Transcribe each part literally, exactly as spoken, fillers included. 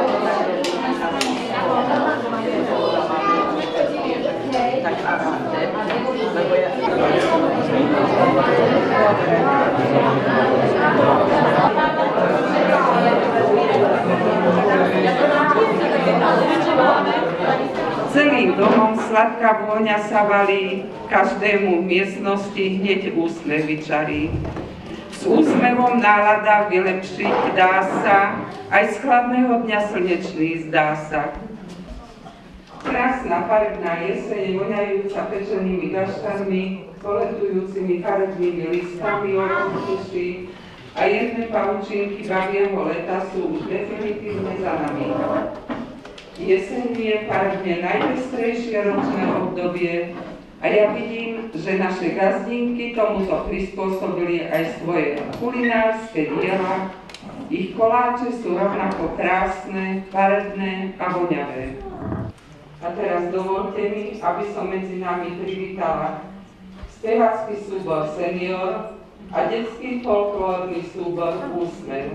Celým domom sladká vôňa sa valí, každému v miestnosti hneď úsmev vyčarí. S úsmevom nálada vylepšiť dá sa, aj z chladného dňa slnečný zdá sa. Krásna farebná jeseň, voňajúca pečenými gaštanmi, poletujúcimi farebnými listami orovnejší a jedné pavučinky babieho leta sú už definitívne za nami. Jeseň je farebne najpestrejšie ročné obdobie a ja vidím, že naše gazdinky tomuto prispôsobili aj svoje kulinárske diela. Ich koláče sú rovnako krásne, farebné a voňavé. A teraz dovolte mi, aby som medzi nami privítala spevácky súbor Senior a detský folklórny súbor Úsmev.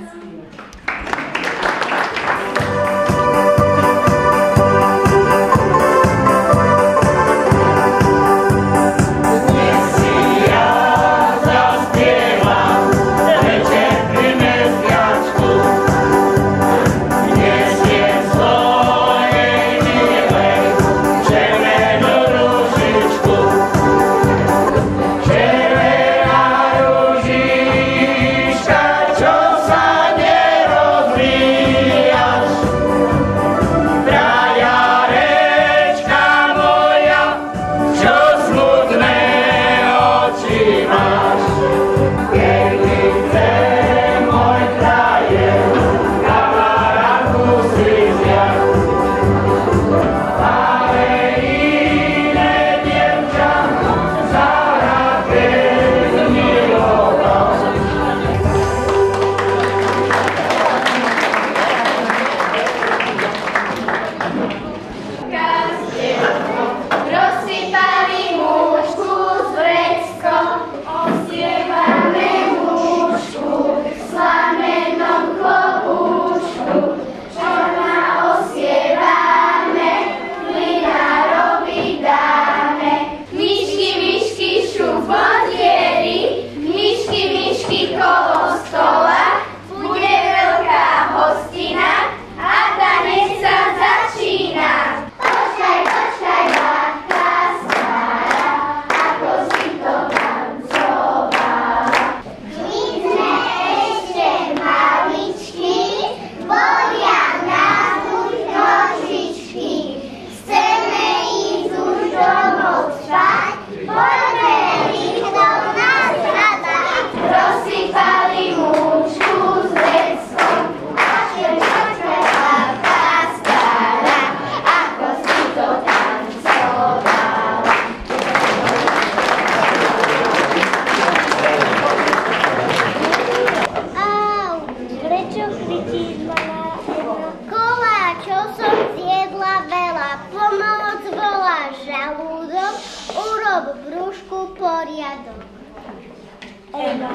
Eva,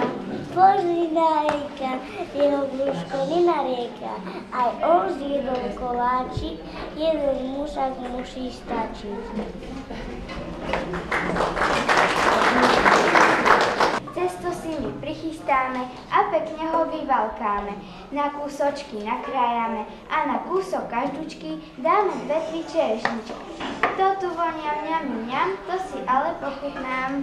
Boží narieka, jeho brúško nenarieka, aj on zjedol koláčik, jeden mušak musí stačiť. Cesto si my prichystáme a pekne ho vyvalkáme, na kúsočky nakrájame a na kúsok každučky dáme dve, tri čerešničky. To tu vonia mňam, mňam, to si ale pochutnám.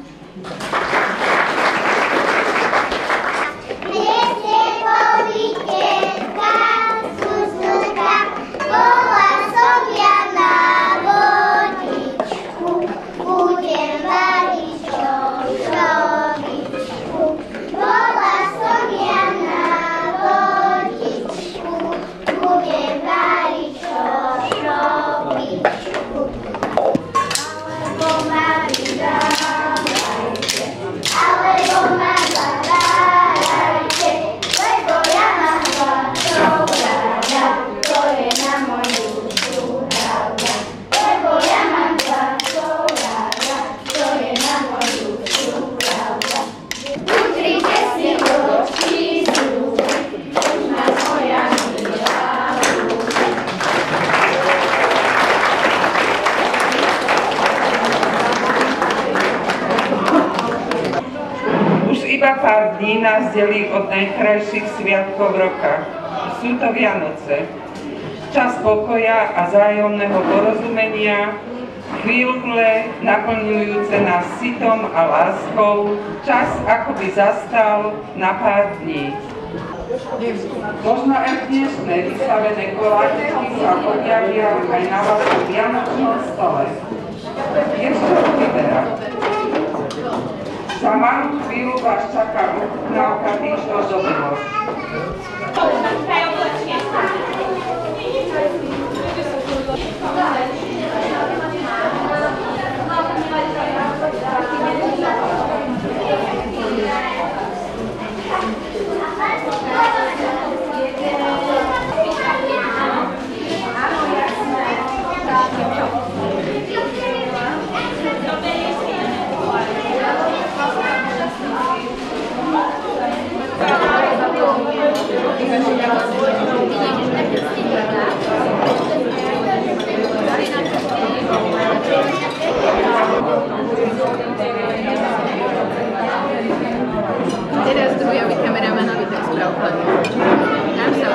Dnešne povídka, susúka, bola som ja na vodičku, budem variť šošovičku. Bola som ja na vodičku, budem variť šošovičku. Alebo ma vydávajte, alebo ma zavárajte, pár dní nás delí od najkrajších sviatkov roka. Sú to Vianoce. Čas pokoja a vzájomného porozumenia, chvíľle naplňujúce nás citom a láskou, čas akoby zastal na pár dní. Možno aj dnešné vystavené koláčiky sa objavia aj na vašom vianočnom stole. Je z čoho vyberať. Za malú chvíľu vás čaká ochutnávka týchto dobrov. Teraz drujovi kameramanovi to sprav nám sa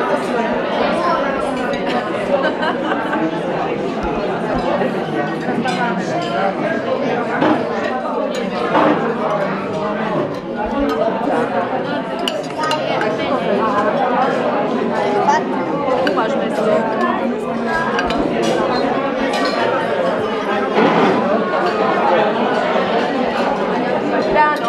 uvažme si. Ráno.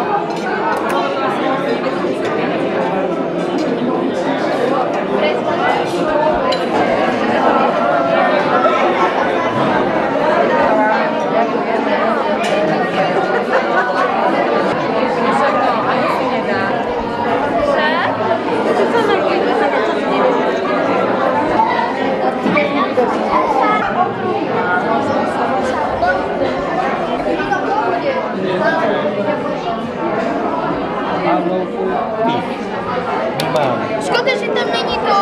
Škoda, že tam není to.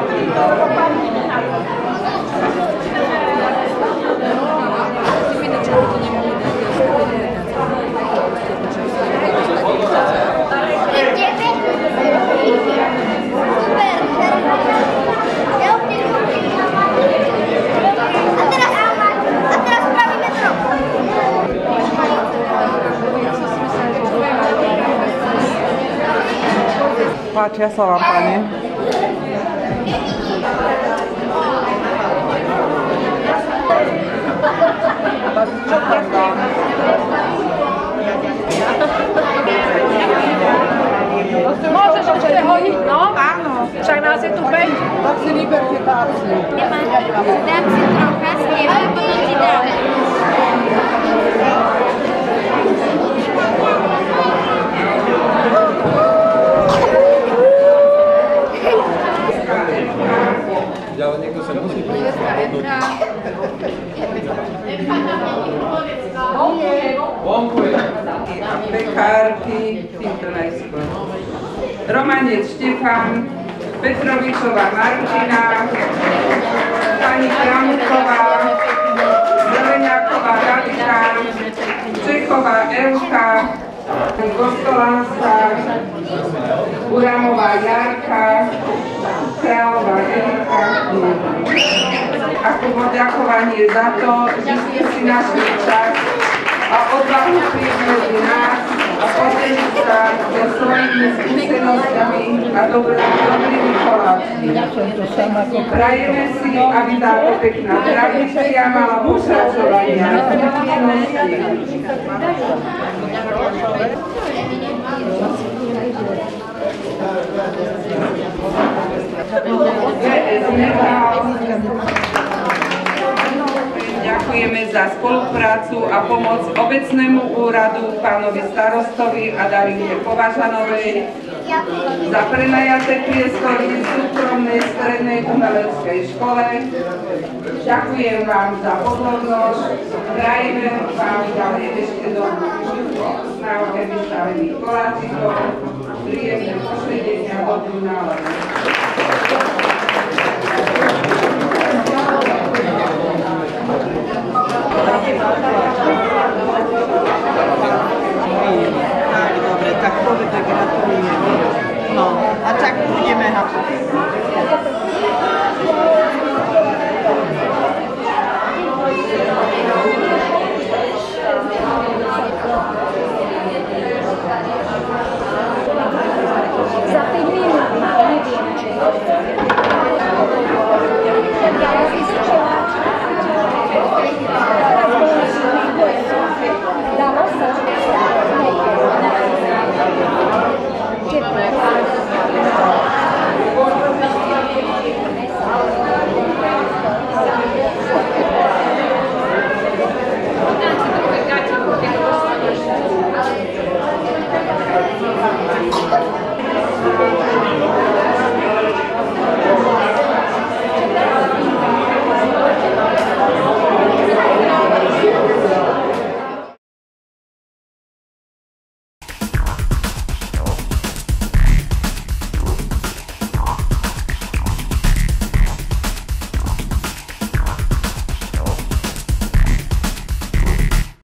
Páčia sa vám, pane? Čo tam dám? Môžeš ešte hodiť, no? Áno. Však nás je tu päť. Tak si vyberte táci. Dám si trocha z teba, potom ti dáme. Ale niekto sa musí prísť. Vonku je. A pekárky, týmto najskôr. Romanec Štefan, Petrovičová Martina, pani Kramková, Zeleňáková Galika, Čechová Elka, Kostolánska, Uramová Jarka, Kráľová Erika. Ako poďakovanie za to, že ste si našli čas a odvahu prísť medzi nás a podeliť sa so svojimi skúsenosťami a dobrými koláčmi. Prajeme si, aby táto pekná tradícia mala pokračovania v budúcnosti. Ďakujeme za spoluprácu a pomoc obecnému úradu, pánovi starostovi a Darine Považanovej, za prenajaté priestory v súkromnej strednej umeleckej škole. Ďakujem vám za pozornosť. Prajeme vám ďalej ešte do náuke vystavených koláčikov. Príjemné posledenia, dobrú náladu.